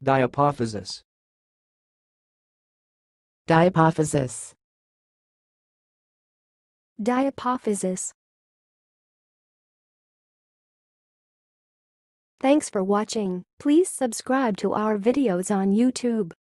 Diapophysis. Diapophysis. Diapophysis. Thanks for watching. Please subscribe to our videos on YouTube.